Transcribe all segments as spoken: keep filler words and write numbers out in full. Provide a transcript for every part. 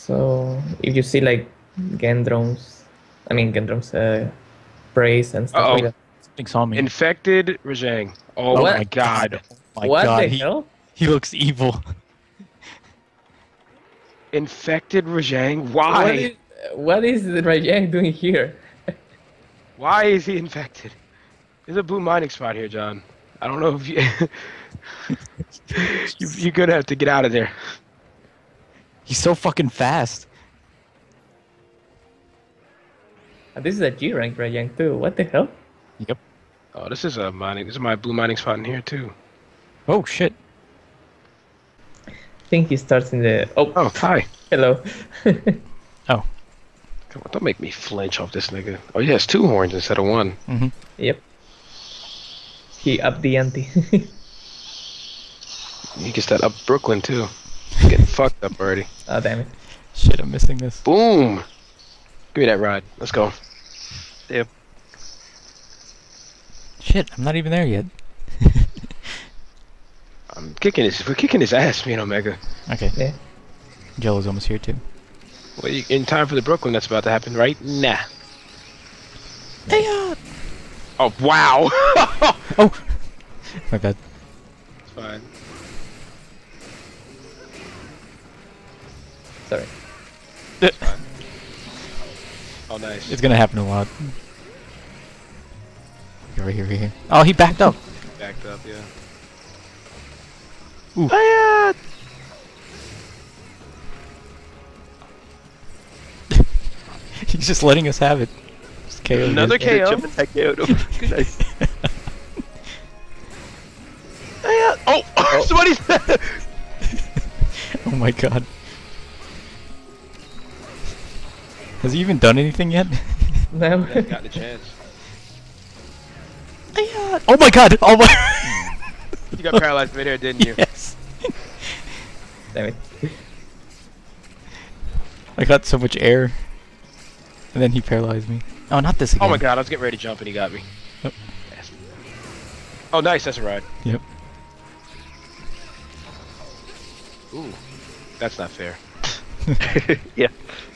So if you see like Gendrons, I mean Gendrons, uh, praise and stuff Uh like oh. that. Something saw me. Infected Rajang. Oh What? my god. Oh my What god. the He hell? he looks evil. Infected Rajang. What Why? is what is Rajang doing here? Why is he infected? There's a blue mining spot here, John. I don't know if you. you you're gonna have to get out of there. He's so fucking fast. Uh, This is a G rank Rajang too. What the hell? Yep. Oh, this is a mining. This is my blue mining spot in here too. Oh shit. I think he starts in the. Oh, Oh, hi. hello. Oh. Come on, don't make me flinch off this nigga. Oh, he has two horns instead of one. Mm-hmm. Yep. He upped the ante. He gets that up Brooklyn too. He's getting fucked up already. Oh damn it. Shit, I'm missing this. Boom. Give me that ride. Let's go. Damn. Shit, I'm not even there yet. I'm kicking his. We're kicking his ass, me and Omega. Okay. Yeah. Jello's almost here too. Well, you, in time for the Brooklyn that's about to happen, right? Nah. Hey, uh... Oh wow. Oh! My bad. It's fine. Sorry. It's fine. Oh nice. It's gonna happen a lot. Right here, right here. Oh, he backed up! Backed up, yeah. Ooh. Hiya! He's just letting us have it. Just K O. Another K O? Jump attack K O'd him. Nice. Hiya! Oh! Somebody's. Oh my god. Has he even done anything yet? No. Got the chance. Oh my god! Oh my... You got paralyzed mid-air, didn't you? Yes! Damn it. I got so much air. And then he paralyzed me. Oh, not this again. Oh my god, I was getting ready to jump and he got me. Yep. Yes. Oh nice, that's a ride. Yep. Ooh. That's not fair. Yeah.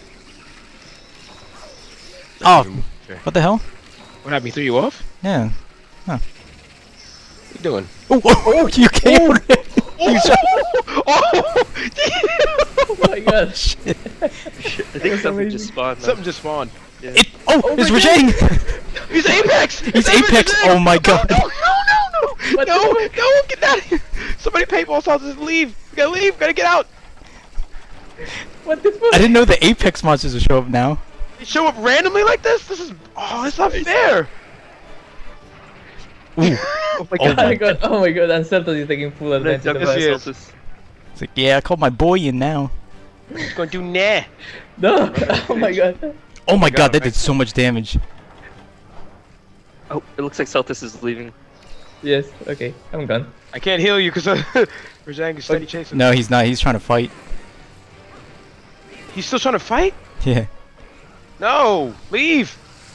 Oh! Fair. What the hell? What happened? He threw you off? Yeah. What you doing? Oh, oh, oh you K O'd him! You shot- Oh! Oh my god. Shit. I think something just spawned. though. Something just spawned. Yeah. It- oh, Oh it's my Rajang! He's Apex! He's Apex! Oh my god! No, no, no, no! What No, the no, get out of here! Somebody paintball saw this, leave! We gotta leave, we gotta get out! What the fuck? I didn't know the Apex monsters would show up now. They show up randomly like this? This is, oh, it's not fair! Ooh. Oh my Oh Oh god. my god, oh my god, and Celtos is taking full I'm gonna advantage jump of Yes, into he us. is. Celtis. It's like, yeah, I called my boy in now. He's gonna do nah! No! Oh my god. Oh my God, god, that right. did so much damage. Oh, it looks like Celtis is leaving. Yes, okay, I'm gone. I can't heal you because Rajang is steady chasing. No, he's not. He's trying to fight. He's still trying to fight? Yeah. No! Leave!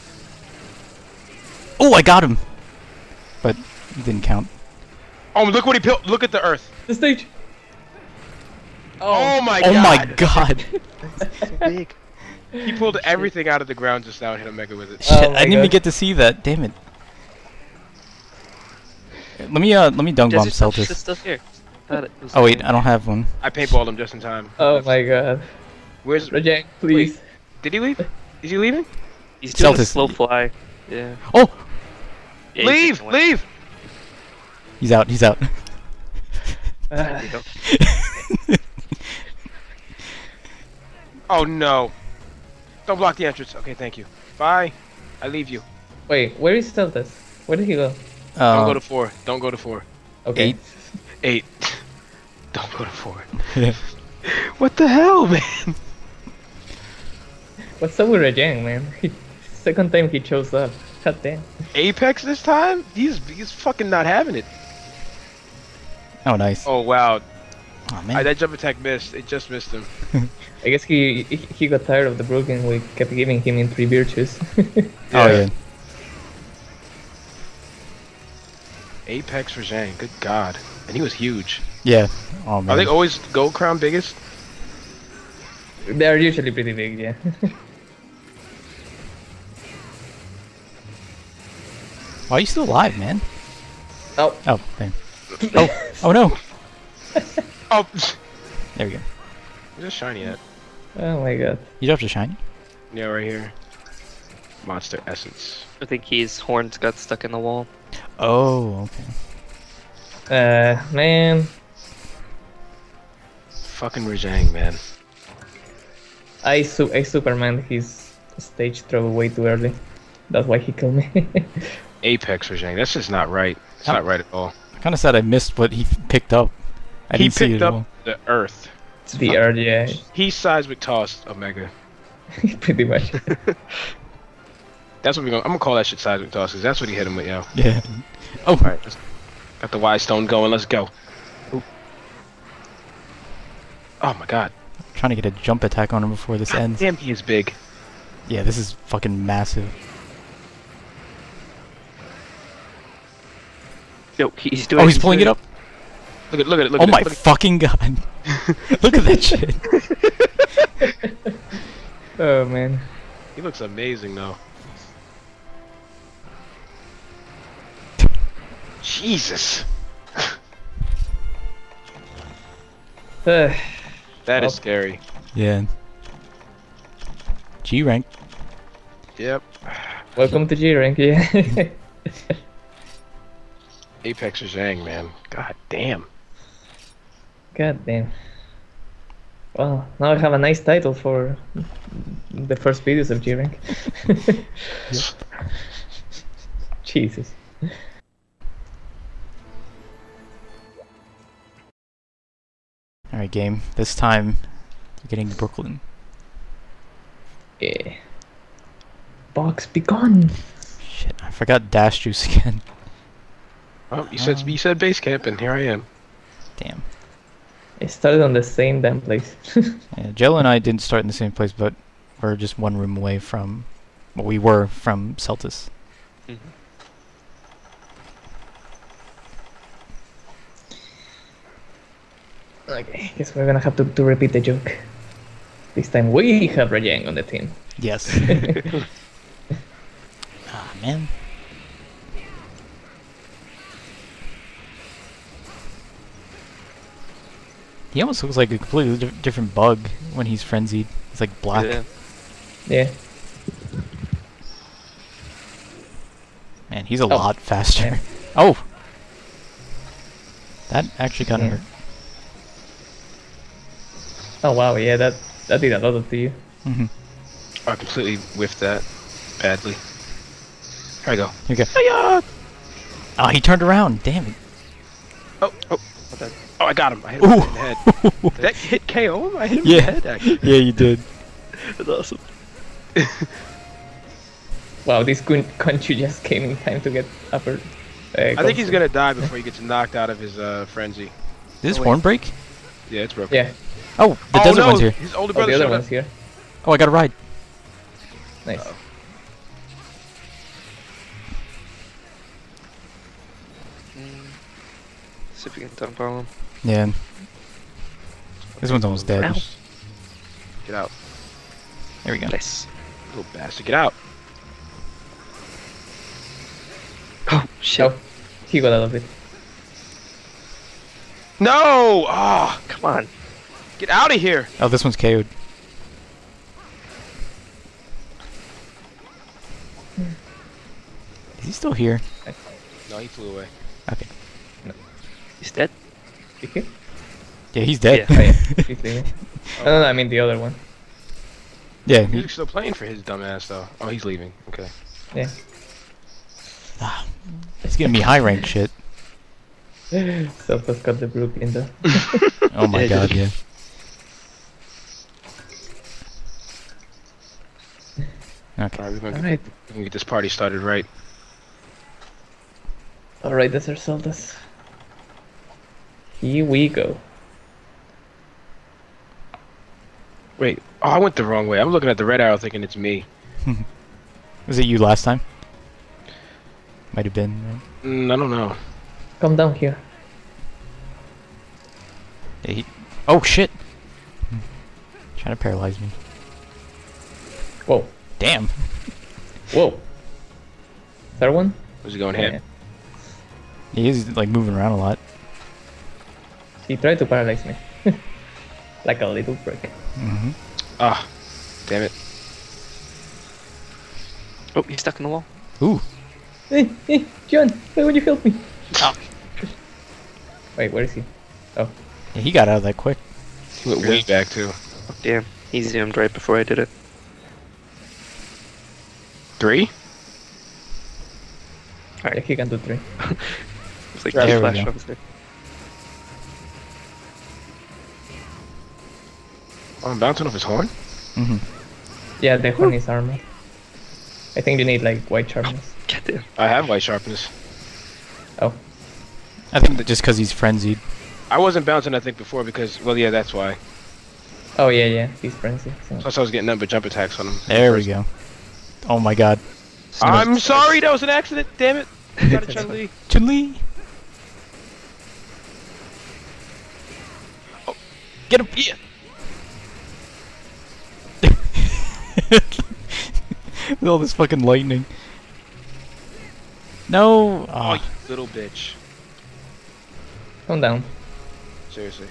Oh, I got him! But it didn't count. Oh, look what he built! Look at the earth! The stage! Oh, my Oh god! my god! So big. He pulled everything out of the ground just now and hit Omega with it. Shit, Oh my I didn't even God. get to see that. Damn it. Let me uh, let me dunk bomb Jesse touched this Celtis. stuff here. Thought it was Oh wait, I don't have one. I paintballed him just in time. Oh my god. Where's... Rajang, please. Did he leave? Is he leaving? He's doing a Celtis. slow fly. Yeah. Oh, Yeah, he's leave! taking one. Leave! he's out. He's out. There you go. Oh no. Don't block the entrance. Okay, thank you. Bye. I leave you. Wait, where is Celtos? Where did he go? Don't Uh, go to four. Don't go to four. Okay. Eight. Eight. Don't go to four. yeah. What the hell, man? What's up with Rajang, man? Second time he shows up. God damn. Apex this time? He's he's fucking not having it. Oh, nice. Oh wow. Oh I, man. that jump attack missed. It just missed him. I guess he he he got tired of the broken. We kept giving him in three virtues. Oh yeah. Apex for Zhang. Good god. And he was huge. Yeah. Oh man. Are they always gold crown biggest? They're usually pretty big, yeah. Why are you still alive, man? Oh, Oh, there. Oh, oh no! Oh, There we go. where's this shiny at? oh my god. You dropped a shiny? Yeah, right here. Monster essence. I think his horns got stuck in the wall. Oh, okay. Uh, man, Fucking Rajang, man. I su I Superman his stage throw way too early. That's why he killed me. Apex Rajang. That's just not right. It's How- not right at all. I kind of said I missed what he picked up. I He didn't see picked it at up all. the Earth. It's the earth, yeah, He seismic tossed Omega. pretty much. That's what we're gonna. I'm gonna call that shit seismic toss, cause that's what he hit him with, yo. Yeah. Oh, All right, let's, got the Y stone going. Let's go. Ooh. Oh my god. trying to get a jump attack on him before this God ends. damn, he is big. Yeah, this is fucking massive. Yo, he's doing. Oh, he's pulling it up. Look at look at it. Look Oh at my it. Look fucking god. Look at that shit. Oh man. He looks amazing though. Jesus. Uh, That is Oh. scary. Yeah. G rank. Yep. welcome to G rank, yeah. Apex Zhang, man. God damn. God damn. Well, now I have a nice title for the first videos of G rank. Jesus. Alright, game. This time, you're getting to Brooklyn. Yeah. Box be gone. Shit, I forgot Dash Juice again. Oh, you said Um. you said base camp, and here I am. Damn. It started on the same damn place. Yeah, Jello and I didn't start in the same place, but we're just one room away from... Well, we were from Celtis. Mhm. Okay, guess we're gonna have to, to repeat the joke. This time we have Rajang on the team. Yes. Ah, man. He almost looks like a completely di- different bug when he's frenzied. He's like black. Yeah. Yeah. Man, he's a Oh. lot faster. Yeah. Oh! That actually kind of Yeah. hurt. Oh wow, yeah, that that did a lot to you. Mm-hmm. I completely whiffed that badly. Here I go. Here you go. Hiya! Oh, he turned around. Damn it. Oh, oh, Okay. oh! I got him. I hit him in the Ooh. head. Did that hit K O him? I hit him Yeah. in the head. Actually. Yeah, you did. That's awesome. Wow, this Kun- Conchu just came in time to get upper. Uh, I think he's close. gonna die before he gets knocked out of his uh, frenzy. Did his Oh, wait. horn break? Yeah, it's broken. Yeah. Oh, the oh desert no! one's here. His older Oh, brother the other showed one's up. here. Oh, I got a ride. Nice. Uh-oh. Mm. See if we can dump on him. Yeah. This one's almost dead. Ow. Get out, There we go. Nice. little bastard! Get out! Oh shit! Oh, he got out of it. No! Ah! Come on. Get out of here! Oh, this one's K O'd. Is he still here? No, he flew away. Okay. He's dead. You here? Yeah, he's dead. Oh, yeah. He's leaving. No, no, no, I mean the other one. Yeah. he- He's still playing for his dumbass though. Oh, he's leaving. Okay. Yeah. ah, he's giving me high rank shit. Self-has got the Brooklyn though. Oh my Yeah, god, dude. yeah. Okay. All right, we're gonna, get, Alright. we're gonna get this party started right. Alright, that's our Celtas. Here we go. Wait. Oh, I went the wrong way. I'm looking at the red arrow, thinking it's me. Was it you last time? Might have been. Right? Mm, I don't know. Come down here. Yeah, he... Oh shit! Trying to paralyze me. Whoa. Damn. Whoa. Third one? Was he going hit? Yeah. He is like moving around a lot. He tried to paralyze me. Like a little prick. Mm-hmm. Ah, damn it. Oh, he's stuck in the wall. Ooh. Hey, hey, John, why would you help me? Oh. Wait, where is he? Oh. Yeah, he got out of that quick. He went way back too. Oh, damn, he zoomed right before I did it. Three? Yeah, he can do three. It's like There two we flash go. bombs there. Oh, I'm bouncing off his horn? Mm-hmm. Yeah, the horn is armor. I think you need like white sharpness. God damn. I have white sharpness. Oh. I think that just because he's frenzied. I wasn't bouncing, I think, before because, well, yeah, that's why. Oh yeah, yeah, he's frenzy. So. Plus, I was getting nothing but jump attacks on him. There we go. Oh my god. I'm sorry, that was an accident. Damn it. Got it, Chun-Li. Chun-Li! Oh. Get him! Yeah. With all this fucking lightning. No! Oh, Oh, you little bitch. Calm down. Seriously.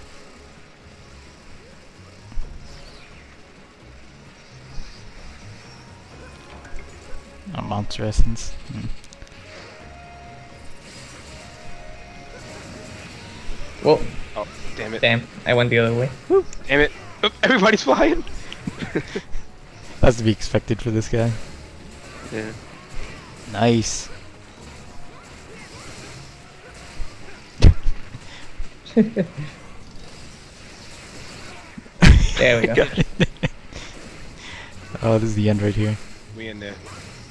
oh monster essence. Hmm. Whoa, Oh, damn it. damn, I went the other way. Damn it. Oh, everybody's flying. That's to be expected for this guy. Yeah. Nice. There we go. Got it. Oh, this is the end right here. We in there.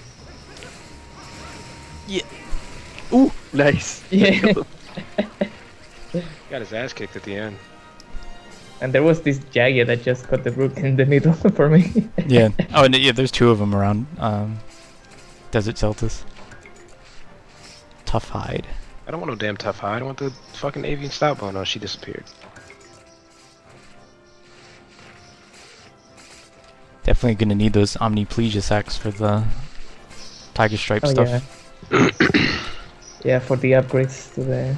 Ooh! Nice. Yeah. Got his ass kicked at the end. And there was this Jagia that just got the rook in the middle for me. Yeah. Oh, and yeah, there's two of them around um, Desert Celtis. Tough hide. I don't want no damn tough hide. I want the fucking avian stout bone. Oh, she disappeared. Definitely gonna need those Omniplegia sacks for the Tiger Stripe Oh stuff. yeah. Yeah, for the upgrades to the...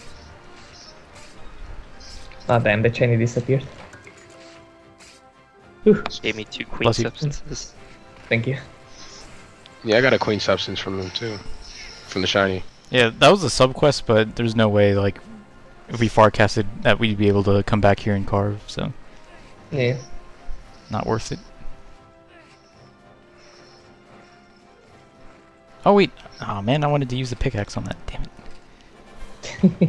Ah damn, the shiny disappeared. Whew, Gave me two queen Bless you. substances. thank you. Yeah, I got a queen substance from them too. From the shiny. Yeah, that was a sub quest, but there's no way, like, if we farcasted, that we'd be able to come back here and carve, so Yeah. not worth it. Oh wait, oh man, I wanted to use the pickaxe on that, damn it.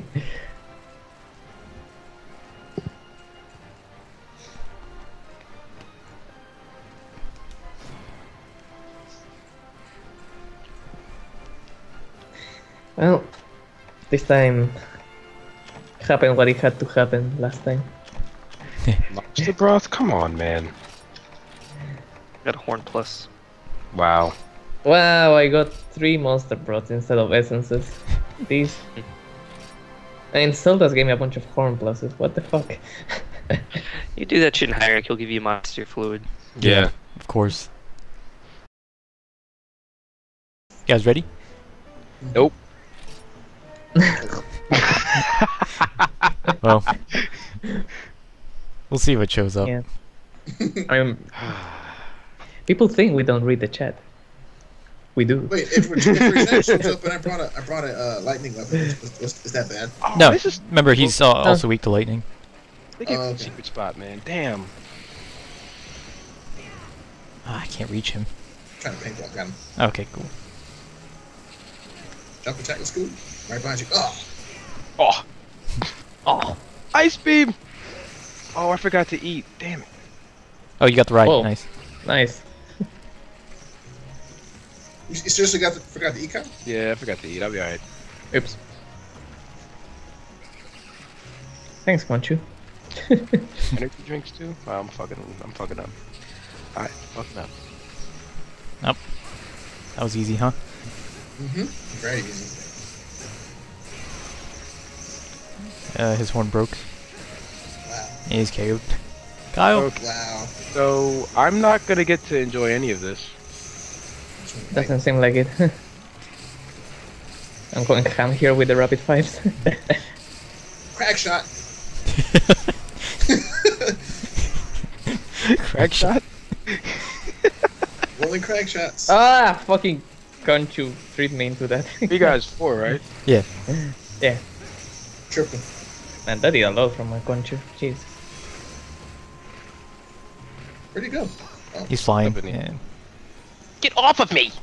Well, this time happened what it had to happen last time. Monster broth? Come on, man. Got a horn plus. Wow. Wow, I got three monster broths instead of essences. These. And Zelda's gave me a bunch of horn pluses. What the fuck? You do that shit in Hyrule, he'll give you monster fluid. Yeah. Of course. You guys ready? Nope. Well, we'll see what shows up. Yeah. I'm. People think we don't read the chat. We do. Wait, if we're, if we're that shows up and I brought a I brought a uh, lightning weapon, is, is, is that bad? Oh, No, This is remember he's uh, also weak to lightning. they get Oh, a okay. secret spot, man. Damn. Ah, I can't reach him. I'm trying to paintball, got him. Okay, cool. Jump attack was cool. Right behind you. Oh, Oh. Oh. Ice beam. Oh, I forgot to eat. Damn it. Oh, you got the ride. Whoa. Nice. Nice. you, you seriously got the, forgot the econ? Yeah, I forgot to eat. I'll be alright. Oops. Thanks, Conchu. Energy drinks too? Oh, I'm fucking. I'm fucking up. Alright, fucking up. That was easy, huh? Mm-hmm. Very easy. Uh, his horn broke. Wow. He's K O'd. Kyle. Okay, Wow. so I'm not gonna get to enjoy any of this. Doesn't seem like it. I'm going ham here with the rapid fires. Crack shot. Crack shot? Rolling crack shots. Ah, fucking Conchu treat me into that. You guys four, right? Yeah. Yeah, Triple. man, that did a lot from my Conchu. Jeez. Where'd he go? Oh, He's flying. Company. Yeah. Get off of me!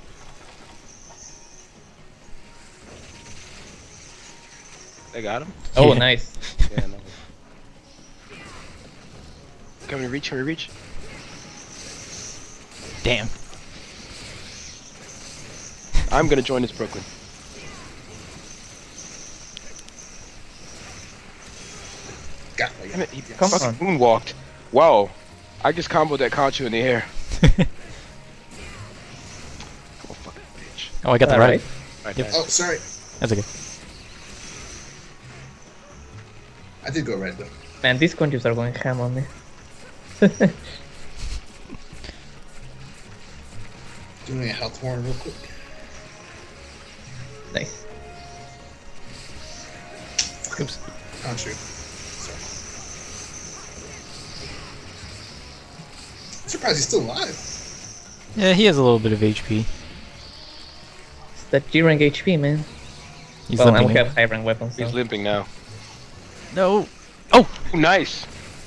I got him. Oh, Yeah. nice. Yeah, no. Can we reach? Can we reach? Damn. I'm gonna join this Brooklyn. got me. Damn it, he Come fucking on. moonwalked. Wow. I just comboed that Conchu in the air. Oh, fucking bitch. Oh, I got the Alright. right. Right, Yep. nice. Oh, sorry. That's okay. I did go red though. Man, these Conchus are going ham on me. Doing a health horn real quick. Nice. Oops. Can't shoot. Sorry. I'm surprised he's still alive. Yeah, he has a little bit of H P. It's that G rank H P, man. He's well, I limping. have high rank weapons. He's So. limping now. No. Ooh, nice.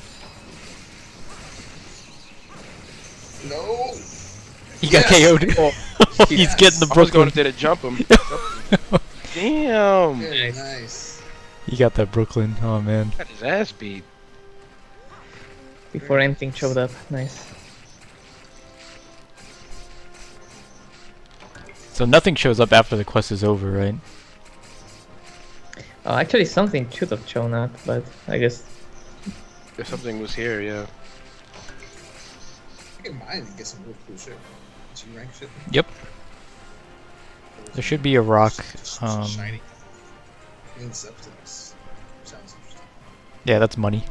No. He got Yes. K O'd. Oh, He's yes. getting the I was going Brooklyn. up there to jump him. Damn. Very Nice. nice. He got that Brooklyn. Oh man. Got his ass beat. Before anything showed up. Nice. So nothing shows up after the quest is over, right? Uh, actually, something should have shown up, but I guess. If something was here, yeah. I can mine and get some real cool shit. G rank shit. Yep. There should be a rock. Just- just Um, shiny. Green substance. Sounds interesting. yeah, that's money.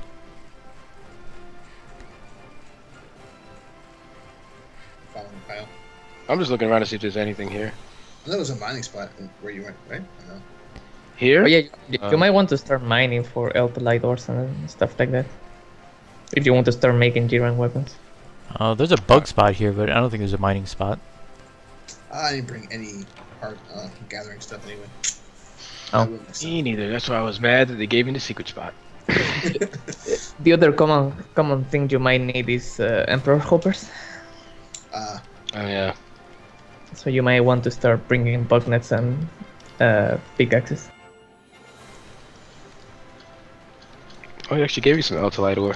Following Kyle. I'm just looking around to see if there's anything here. I know there was a mining spot where you went, right? I know. Here? Oh yeah, you, Uh, you might want to start mining for Elp light ores and stuff like that. If you want to start making G rank weapons. Uh, there's a bug spot here, but I don't think there's a mining spot. I didn't bring any hard uh, gathering stuff anyway. Oh. I will next time. Me neither. That's why I was mad that they gave me the secret spot. The other common common thing you might need is uh, Emperor hoppers. Uh, Oh yeah. So you might want to start bringing bug nets and uh, pickaxes. Oh, he actually gave you some Altalite ore.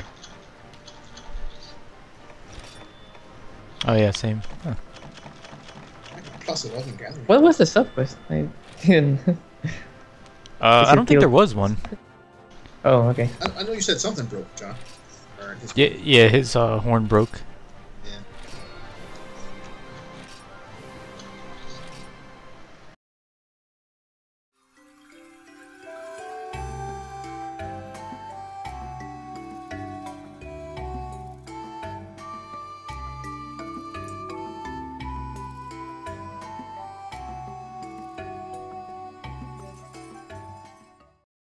Oh yeah, same. Huh. plus it wasn't gathering. What was the sub quest? I didn't. Uh, Is I it don't think there killed? was one. Oh, okay. I, I know you said something broke, John. Or his Yeah, yeah, his uh, horn broke.